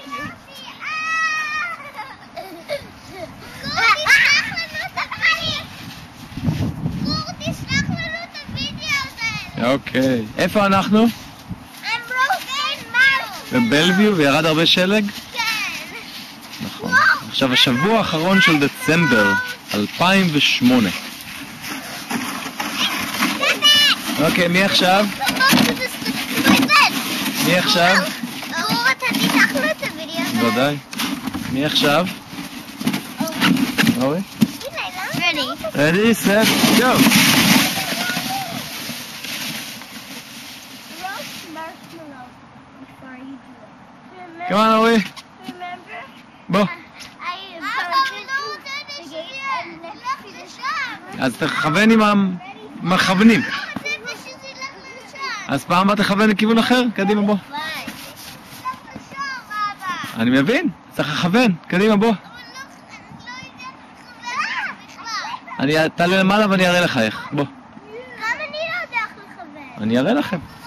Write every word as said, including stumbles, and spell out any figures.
אוקיי, איפה אנחנו? בבלוויו, וירד הרבה שלג? כן. נכון. עכשיו השבוע האחרון של דצמבר אלפיים ושמונה. אוקיי, מי עכשיו? מי עכשיו? ודאי. מי עכשיו? אורי? Ready, set, go! Come on, אורי. בוא. אז תכוון עם המכוונים. אז פעם הבאה תכוון לכיוון אחר, קדימה בוא. אני מבין, צריך לכוון, קדימה בוא. אני תעלה למעלה ואני אראה לך איך, בוא. גם אני לא יודע איך לכוון. אני אראה לכם.